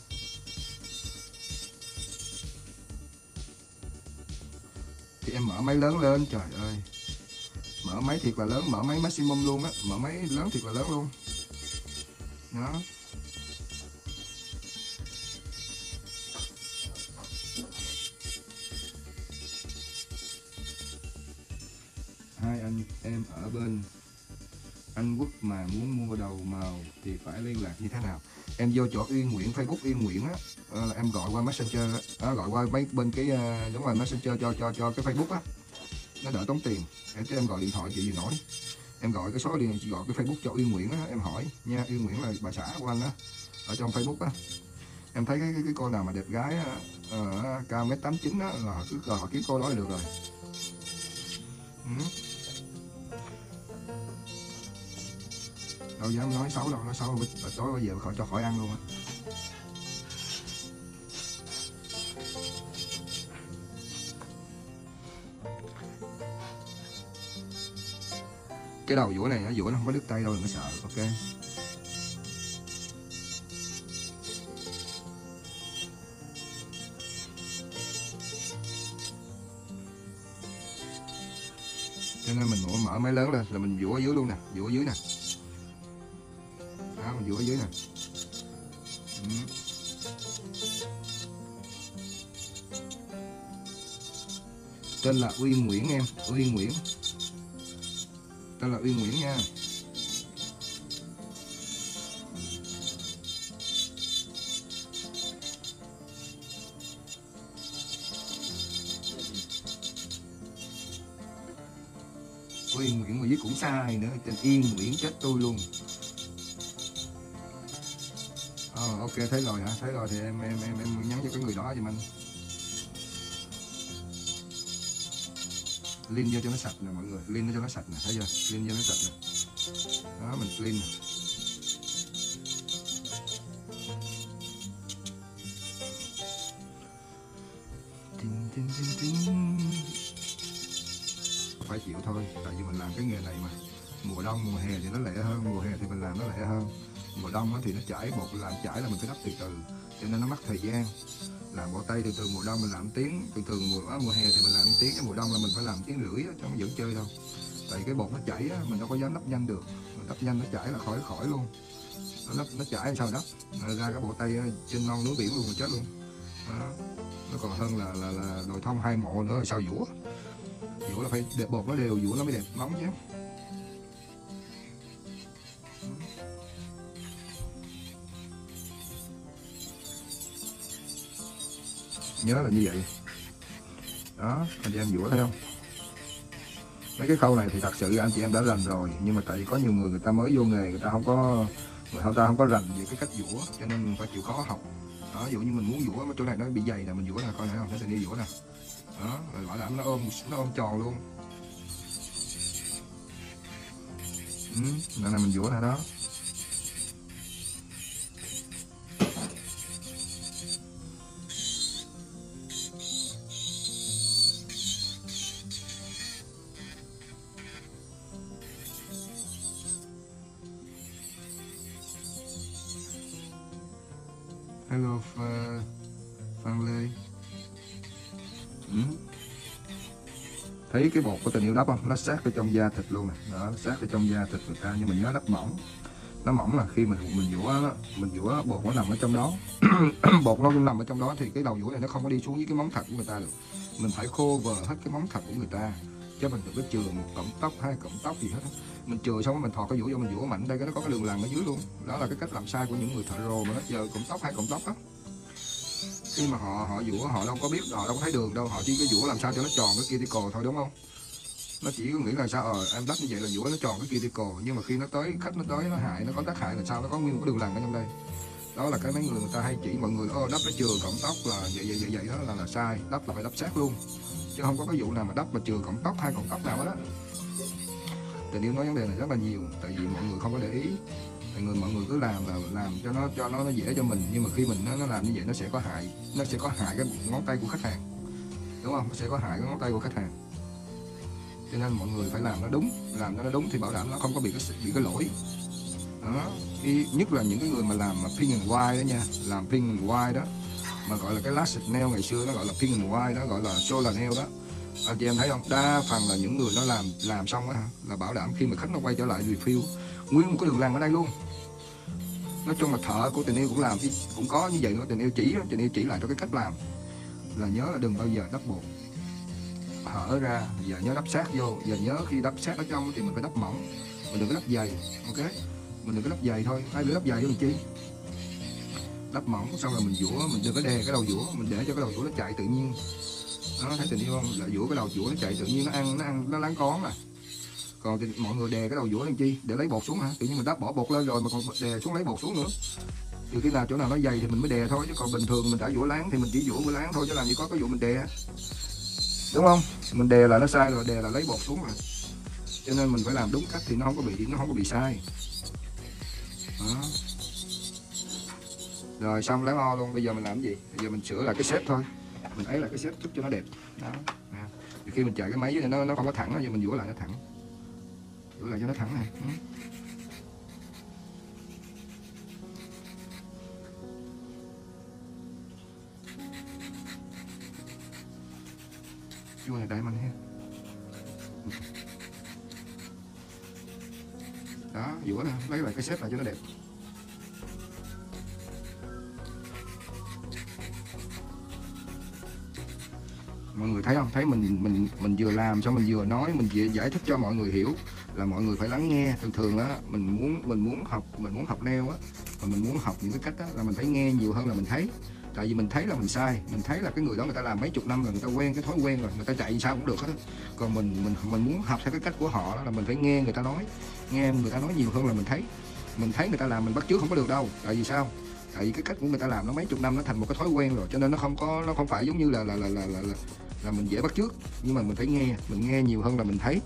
Thì em mở máy lớn lên, trời ơi. Mở máy thiệt là lớn, mở máy maximum luôn á, mở máy lớn thiệt là lớn luôn. Đó. Hai anh em ở bên Anh Quốc mà muốn mua đầu màu thì phải liên lạc như thế nào? Em vô chỗ Uyên Nguyễn, Facebook Uyên Nguyễn á, em gọi qua Messenger á, gọi qua mấy bên cái đúng rồi Messenger cho cái Facebook á, nó đỡ tốn tiền. Chứ em gọi điện thoại chị gì nổi. Em gọi cái số điện, chị gọi cái Facebook cho Uyên Nguyễn á, em hỏi nha. Uyên Nguyễn là bà xã của anh á, ở trong Facebook á. Em thấy cái cô nào mà đẹp gái cao 1m89 á là cứ gọi kiếm cô đó là được rồi. Đâu dám nói xấu đâu, nói xấu tối bây giờ khỏi cho khỏi ăn luôn á. Cái đầu vũa này, vũa nó không có đứt tay đâu, đừng có sợ, ok. Cho nên mình mở máy lớn lên là mình vũa ở dưới luôn nè, vũa ở dưới nè. Đó, mình vũa ở dưới nè. Tên là Uyên Nguyễn em, Uyên Nguyễn. Tên là Uyên Nguyễn nha. Uyên Nguyễn mà viết cũng sai nữa, tên Yên Nguyễn chết tôi luôn. Ok thấy rồi hả? Thấy rồi thì em nhắn cho cái người đó giùm anh. Link vô cho nó sạch nè mọi người, link cho nó sạch nè, thấy chưa? Link vô nó sạch nè. Đó mình link nè. Phải chịu thôi, tại vì mình làm cái nghề này mà. Mùa đông, mùa hè thì nó lẹ hơn, mùa hè thì mình làm nó lẹ hơn. Mùa đông thì nó chảy, bột làm chảy là mình phải đắp từ từ, cho nên nó mất thời gian. Làm bộ tay từ mùa đông mình làm tiếng, từ mùa hè thì mình làm tiếng, cái mùa đông là mình phải làm tiếng rưỡi cho nó vẫn chơi đâu. Tại cái bột nó chảy á, mình đâu có dám đắp nhanh được, mình đắp nhanh nó chảy là khỏi luôn. Nó chảy sao đắp ra cái bộ tay trên non núi biển luôn mà chết luôn. Đó. Nó còn hơn là nồi thông 2 mộ nữa, sao vũa là phải để bột nó đều, vũa nó mới đẹp nóng chứ. Nhớ là như vậy. Đó, anh chị em vũa thấy không? Mấy cái khâu này thì thật sự anh chị em đã rành rồi, nhưng mà tại vì có nhiều người ta mới vô nghề, người ta không có rành về cái cách vũa, cho nên mình phải chịu khó học. Đó, ví dụ như mình muốn vũa chỗ này nó bị dày nè, mình vũa nè, coi nè, nó sẽ đi vũa nè. Đó, rồi bảo đảm nó ôm tròn luôn. Lần này mình vũa nè đó. Hello Phan Lê. Thấy cái bột của tình yêu đắp không? Nó sát ở trong da thịt luôn nè. Đó, nó sát ở trong da thịt người ta, nhưng mình nhớ đắp mỏng. Nó mỏng là khi mình vũa bột nó nằm ở trong đó. Bột nó nằm ở trong đó thì cái đầu vũa này nó không có đi xuống với cái móng thật của người ta được. Mình phải khô vờ hết cái móng thật của người ta, chứ mình đừng có chừa một cọng tóc hay cọng tóc gì hết. Mình chừa xong mình thọt cái vũa vô, mình vũa mạnh đây, cái nó có cái đường lằn ở dưới luôn. Đó là cái cách làm sai của những người thợ rồ mà nó chừa cọng tóc hay cọng tóc á. Khi mà họ vũa họ đâu có biết, họ đâu có thấy đường đâu, họ chỉ cái vũa làm sao cho nó tròn cái cuticle thôi, đúng không? Nó chỉ có nghĩ là sao em đắp như vậy là vũa nó tròn cái cuticle, nhưng mà khi nó tới khách nó tới nó hại, nó có tác hại là sao, nó có nguyên một cái đường lằn ở trong đây. Đó là cái mấy người ta hay chỉ mọi người đắp nó chừa cọng tóc là vậy đó là sai. Đắp là phải đắp sát luôn, chứ không có cái vụ nào mà đắp mà chừa cọng tóc hay cọng tóc nào đó. Tình yêu nói vấn đề này rất là nhiều, tại vì mọi người không có để ý. Mọi người cứ làm cho nó dễ cho mình, nhưng mà khi mình nó làm như vậy nó sẽ có hại cái ngón tay của khách hàng, đúng không? Nó sẽ có hại cái ngón tay của khách hàng, cho nên mọi người phải làm nó đúng, làm cho nó đúng thì bảo đảm nó không có bị cái lỗi đó. Nhất là những cái người mà làm pink and white đó nha, làm pink and white đó mà gọi là cái lashes nail, ngày xưa nó gọi là pink and white đó, gọi là solar nail đó. Anh chị em thấy không, đa phần là những người nó làm xong á là bảo đảm khi mà khách nó quay trở lại refill nguyên một cái đường lằn ở đây luôn. Nói chung là thợ của tình yêu cũng làm, cũng có như vậy nữa. Tình yêu chỉ lại cho cái cách làm là nhớ là đừng bao giờ đắp bột hở ra, giờ nhớ đắp sát vô, giờ nhớ khi đắp sát ở trong thì mình phải đắp mỏng. mình đừng có đắp dày, ok, mình đừng có đắp dày thôi, ai để đắp dày cho mình chi, đắp mỏng xong rồi mình dũa, mình đừng có đè cái đầu dũa, mình để cho cái đầu dũa nó chạy tự nhiên. Đó, thấy tình yêu không? Là dũa cái đầu dũa nó chạy tự nhiên, nó láng con à. Còn thì mọi người đè cái đầu dũa làm chi, để lấy bột xuống hả? Tự nhiên mình đắp bỏ bột lên rồi mà còn đè xuống lấy bột xuống nữa. Trừ khi nào chỗ nào nó dày thì mình mới đè thôi, chứ còn bình thường mình đã dũa láng thì mình chỉ dũa láng thôi, chứ làm gì có cái vụ mình đè, đúng không? Mình đè là nó sai rồi, đè là lấy bột xuống rồi. Cho nên mình phải làm đúng cách thì nó không có bị sai. Đó. Rồi xong lá o luôn, bây giờ mình làm cái gì? Bây giờ mình sửa lại cái xếp thôi, mình ấy lại cái xếp chút cho nó đẹp. Đó. Thì khi mình chạy cái máy dưới này nó không có thẳng, giờ mình dũa lại nó thẳng, dũa lại cho nó thẳng này. Chua này đẩy mình ha. Đó, dũa nè, lấy lại cái xếp lại cho nó đẹp. Mọi người thấy không? Thấy mình vừa làm xong mình vừa nói, mình vừa giải thích cho mọi người hiểu là mọi người phải lắng nghe. Thường á mình muốn học nail á, và mình muốn học những cái cách đó là mình phải nghe nhiều hơn là mình thấy. Tại vì mình thấy là mình sai, mình thấy là cái người đó người ta làm mấy chục năm rồi, người ta quen cái thói quen rồi, người ta chạy sao cũng được hết. Còn mình muốn học theo cái cách của họ đó là mình phải nghe người ta nói, nghe người ta nói nhiều hơn là mình thấy. Mình thấy người ta làm mình bắt chước không có được đâu. Tại vì sao? Tại vì cái cách của người ta làm nó mấy chục năm, nó thành một cái thói quen rồi, cho nên nó không phải giống như là mình dễ bắt chước. Nhưng mà mình phải nghe, mình nghe nhiều hơn là mình thấy.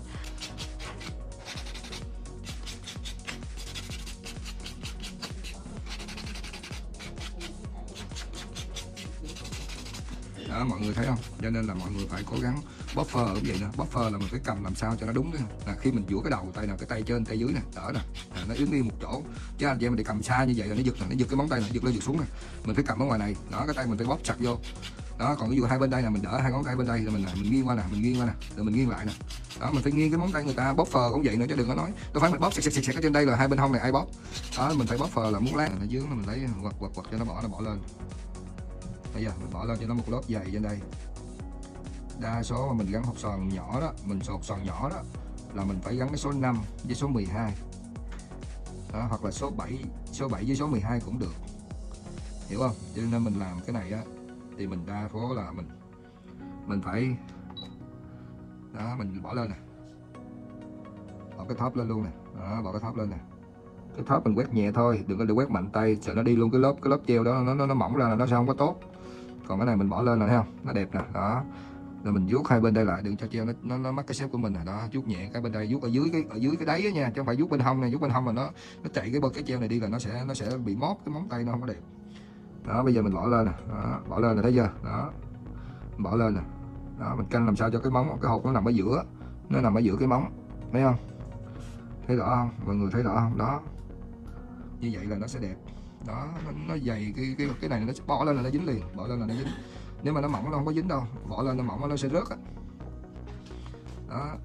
Đó, mọi người thấy không? Cho nên là mọi người phải cố gắng buffer ở vậy nè. Buffer là mình phải cầm làm sao cho nó đúng cái là khi mình duỗi cái đầu tay nào, cái tay trên tay dưới nè, đỡ nè, nó đứng yên một chỗ. Chứ anh chị em mình cầm xa như vậy là nó giật cái móng tay này, giật lên giật xuống nè. Mình phải cầm ở ngoài này, đó, cái tay mình phải bóp chặt vô. Đó, còn ví dụ hai bên đây là mình đỡ hai ngón tay bên đây là mình nghiêng qua nè, rồi mình nghiêng lại nè. Đó, mình phải nghiêng cái móng tay người ta. Buffer cũng vậy nữa, chứ đừng có nói đâu phải mình bóp sẹt ở trên đây là hai bên hông này ai bóp. Đó, mình phải buffer là muốn láng ở dưới mình lấy quật cho nó bỏ lên. Bây giờ mình bỏ lên cho nó một lớp dày trên đây. Đa số mà mình gắn hộp sòn nhỏ đó, hộp sòn nhỏ đó là mình phải gắn cái số 5 với số 12. Đó, hoặc là số 7 với số 12 cũng được. Hiểu không? Cho nên mình làm cái này á thì mình đa số là mình phải đó, mình bỏ lên nè. Bỏ cái thớp lên luôn nè. Đó, bỏ cái thớp lên nè. Cái thớp mình quét nhẹ thôi, đừng có quét mạnh tay, sợ nó đi luôn cái lớp treo đó, nó mỏng ra là nó sẽ không có tốt. Còn cái này mình bỏ lên là thấy không? Nó đẹp nè, đó. Rồi mình vuốt hai bên đây lại, đừng cho treo nó mắc cái xếp của mình nè. Đó, vuốt nhẹ cái bên đây, vuốt ở dưới cái đáy đó nha, chứ không phải vuốt bên hông này, vuốt bên hông mà nó chạy cái treo này đi là nó sẽ bị móp cái móng tay, nó không có đẹp. Đó, bây giờ mình bỏ lên nè, đó, bỏ lên là thấy chưa? Đó. Bỏ lên nè. Đó, mình canh làm sao cho cái hộp nó nằm ở giữa. Nó nằm ở giữa cái móng. Thấy không? Thấy rõ không? Mọi người thấy rõ không? Đó. Như vậy là nó sẽ đẹp. Đó, nó dày cái này nó sẽ bỏ lên là nó dính liền, bỏ lên là nó dính. Nếu mà nó mỏng nó không có dính đâu, bỏ lên nó mỏng nó sẽ rớt á. Đó.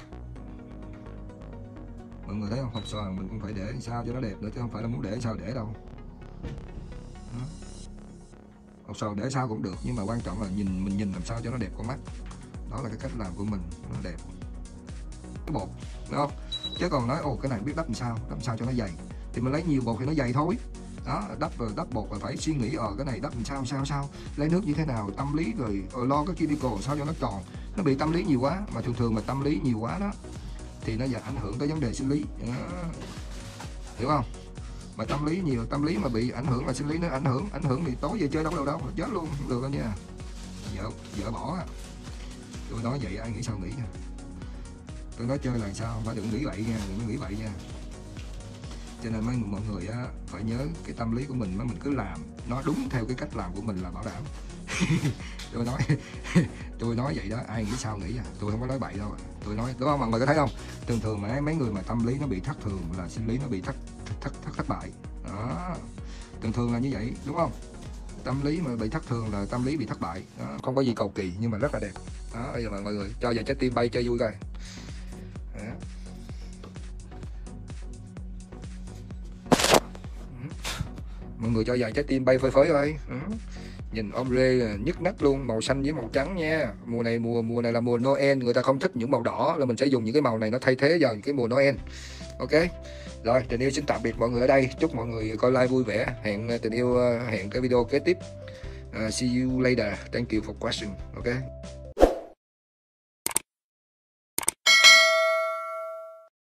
Mọi người thấy không? Hộp sòn mình cũng phải để sao cho nó đẹp nữa, chứ không phải là muốn để sao để đâu. Đó. Hộp sòn để sao cũng được, nhưng mà quan trọng là mình nhìn làm sao cho nó đẹp con mắt. Đó là cái cách làm của mình, nó đẹp. Cái bột, đúng không? Chứ còn nói cái này biết đắp làm sao cho nó dày, thì mình lấy nhiều bột thì nó dày thôi. Đó, đắp bột là phải suy nghĩ cái này đắp làm sao, lấy nước như thế nào, tâm lý rồi lo cái cuticle sao cho nó tròn. Nó bị tâm lý nhiều quá, mà thường mà tâm lý nhiều quá đó thì nó ảnh hưởng tới vấn đề sinh lý. Đó. Hiểu không? Mà tâm lý mà bị ảnh hưởng là sinh lý nó ảnh hưởng thì tối về chơi đâu chết luôn, không được đâu nha. Vợ bỏ á. Tôi nói vậy ai nghĩ sao nghĩ nha. Tôi nói chơi là sao, phải đừng nghĩ vậy nha, đừng nghĩ vậy nha. Cho nên mọi người á, phải nhớ cái tâm lý của mình, mà mình cứ làm nó đúng theo cái cách làm của mình là bảo đảm. tôi nói vậy đó, ai nghĩ sao nghĩ à, tôi không có nói bậy đâu. Tôi nói đúng không, mọi người có thấy không? Thường mà mấy người mà tâm lý nó bị thất thường là sinh lý nó bị thất bại. Đó, thường là như vậy, đúng không? Tâm lý mà bị thất thường là tâm lý bị thất bại. Đó. Không có gì cầu kỳ nhưng mà rất là đẹp. Đó, bây giờ mọi người cho vài trái tim bay chơi vui coi. Đó. Mọi người cho vài trái tim bay phơi phới coi. Nhìn ombre nhức nách luôn, màu xanh với màu trắng nha. Mùa này là mùa Noel, người ta không thích những màu đỏ, là mình sẽ dùng những cái màu này nó thay thế vào cái mùa Noel. Ok. Rồi, Tình Yêu xin tạm biệt mọi người ở đây. Chúc mọi người coi live vui vẻ. Hẹn cái video kế tiếp. See you later. Thank you for watching. Ok.